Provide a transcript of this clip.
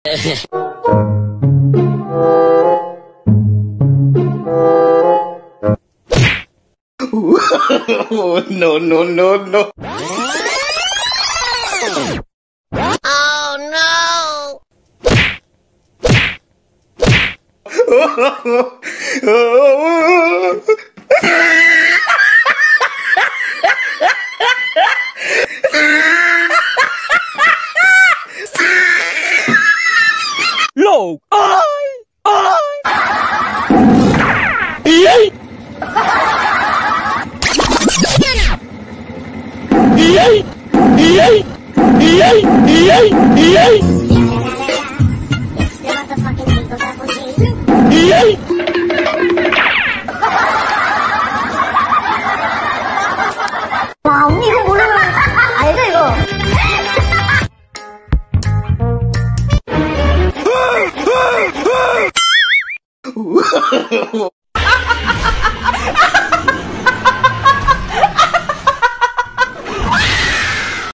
No, no, no, no. Oh no! Low! Yay! Yay! Yay! Yay! Yay! Yay! Yay! 와, 언니 이거 모르면 알죠 이거?